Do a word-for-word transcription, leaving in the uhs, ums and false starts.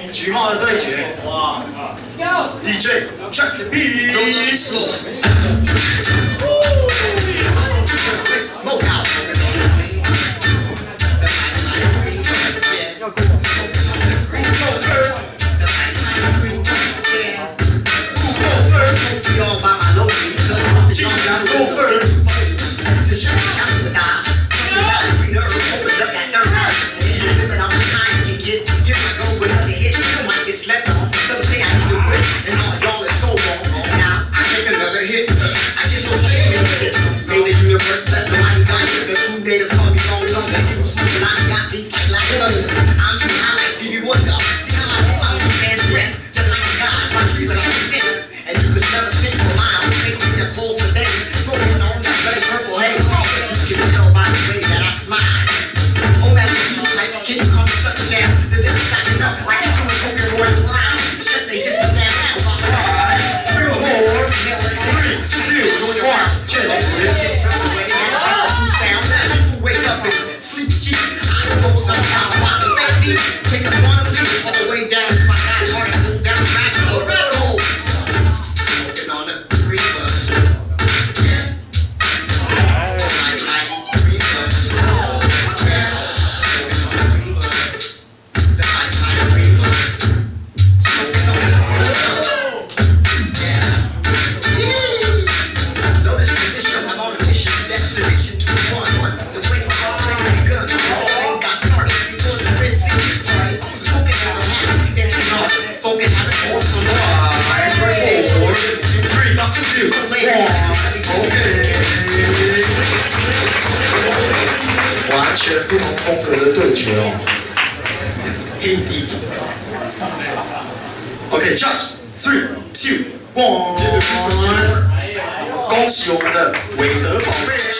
橘帽的对决。哇 ！D J check the beat。要过。完全不同风格的对决哦。A D。OK， judge three two one。恭喜我们的韦德宝贝。